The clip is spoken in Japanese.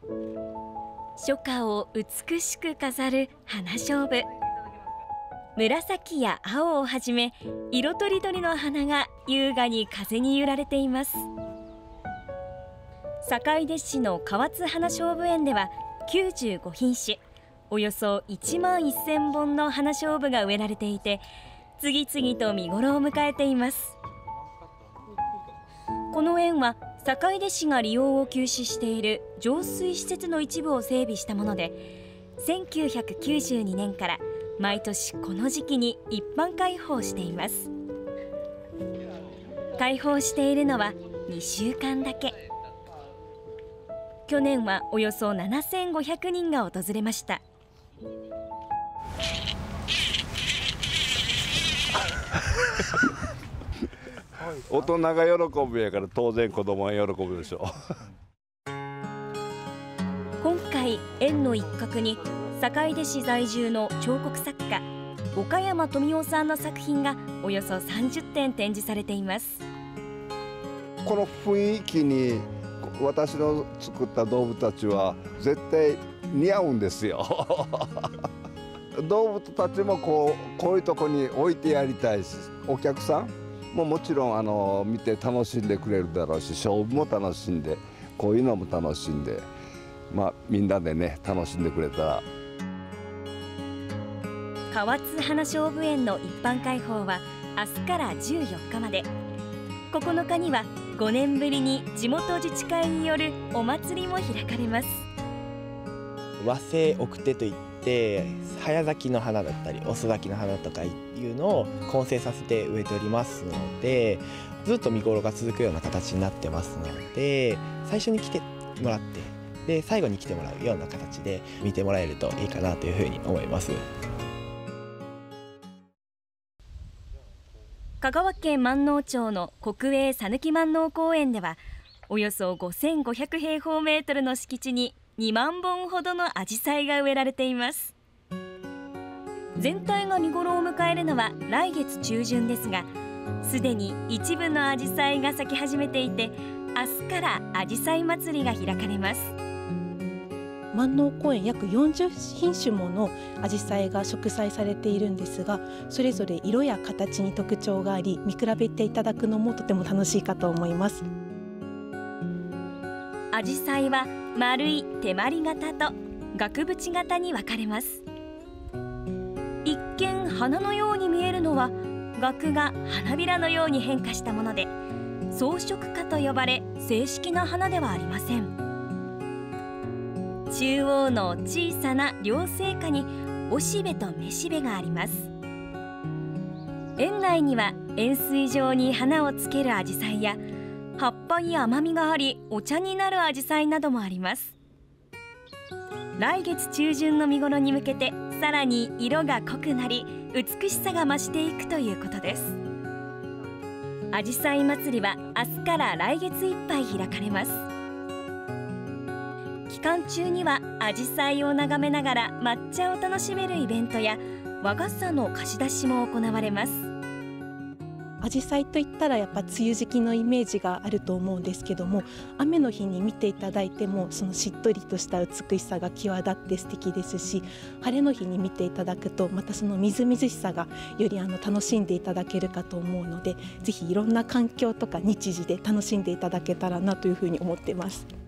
初夏を美しく飾る花菖蒲。紫や青をはじめ色とりどりの花が優雅に風に揺られています。坂出市の河津花菖蒲園では95品種およそ1万1000本の花菖蒲が植えられていて、次々と見頃を迎えています。この園は坂出市が利用を休止している浄水施設の一部を整備したもので、1992年から毎年この時期に一般開放しています。開放しているのは2週間だけ。去年はおよそ7500人が訪れました。 大人が喜ぶやから当然子供は喜ぶでしょう。 今回園の一角に坂出市在住の彫刻作家岡山富夫さんの作品がおよそ30点展示されています。 この雰囲気に私の作った動物たちは絶対似合うんですよ。動物たちもこういうとこに置いてやりたいし、お客さんももちろん見て楽しんでくれるだろうし、勝負も楽しんで、こういうのも楽しんで、みんなでね楽しんでくれたら。 河津花菖蒲園の一般開放は明日から14日まで。9日には5年ぶりに地元自治会によるお祭りも開かれます。 和製奥手といって早咲きの花だったり遅咲きの花とかいうのを混成させて植えておりますので、ずっと見頃が続くような形になってますので、最初に来てもらってで最後に来てもらうような形で見てもらえるといいかなというふうに思います。 香川県まんのう町の国営さぬきまんのう公園ではおよそ5500平方メートルの敷地に2万本ほどのアジサイが植えられています。全体が見頃を迎えるのは来月中旬ですが、すでに一部のアジサイが咲き始めていて、明日からアジサイ祭りが開かれます。 万能公園約40品種ものアジサイが植栽されているんですが、それぞれ色や形に特徴があり、見比べていただくのもとても楽しいかと思います。 アジサイは丸い手まり型と額縁型に分かれます。一見花のように見えるのは額が花びらのように変化したもので、装飾花と呼ばれ正式な花ではありません。中央の小さな両生花におしべとめしべがあります。園内には円錐状に花をつけるアジサイや葉っぱに甘みがありお茶になるアジサイなどもあります。来月中旬の見頃に向けてさらに色が濃くなり美しさが増していくということです。アジサイ祭りは明日から来月いっぱい開かれます。期間中にはアジサイを眺めながら抹茶を楽しめるイベントや和傘の貸し出しも行われます。 アジサイといったらやっぱ梅雨時期のイメージがあると思うんですけども、雨の日に見ていただいてもそのしっとりとした美しさが際立って素敵ですし、晴れの日に見ていただくとまたそのみずみずしさがより楽しんでいただけるかと思うので、ぜひいろんな環境とか日時で楽しんでいただけたらなというふうに思っています。